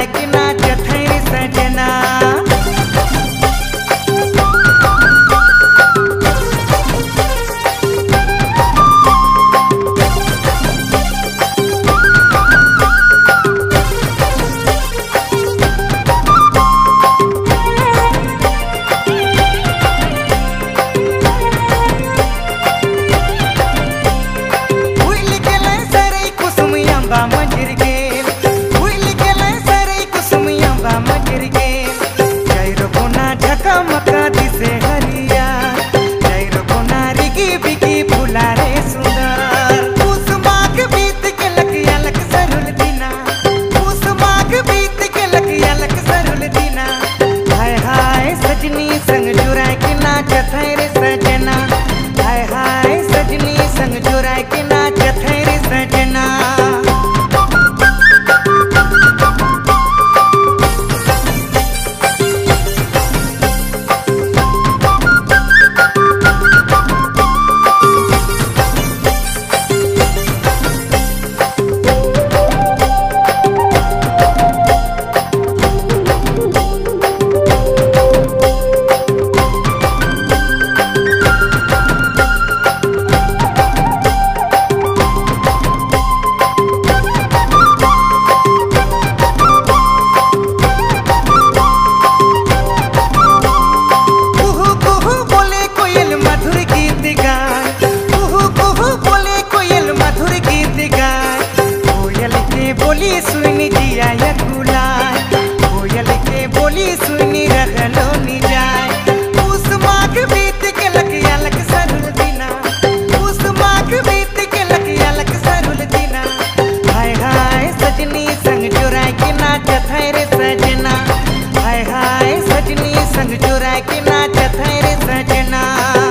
जुराय के नाचत है रे सजना। बोली सुनी जिया यकुला, कोयल के बोली सुनी रहलो नी जाए। उस माघ बीत के लकिया लक सरुल दिना, उस माघ बीत के लकिया लक सरुल दिना। हाय हाय सजनी संग जुराय के नाचत है रे सजना, हाय हाय सजनी संग जुराय के नाचत है रे सजना।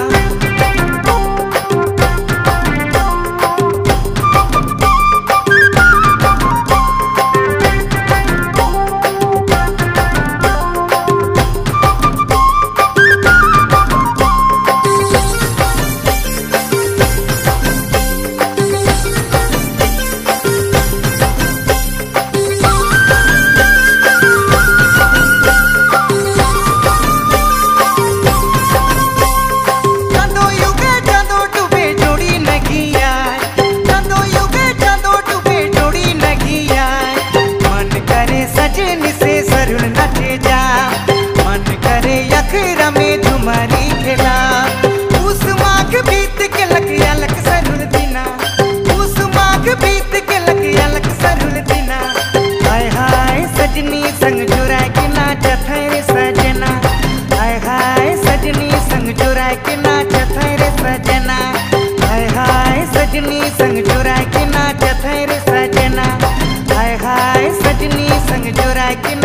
सजनी से सरुल नचे जा, मन करे अखरा में झुमरी खेला। उस माघ बीत के लकिया लक सरुल दिना, उस माघ बीत के लकिया लक सरुल दिना। हाय हाय सजनी संग जुराय के नाचत है रे सजना, हाय हाय सजनी संग जुराय के नाचत है रे सजना, हाय हाय सजनी संग जुराय के नाचत है रे सजना, हाय हाय सजनी संग जुराय के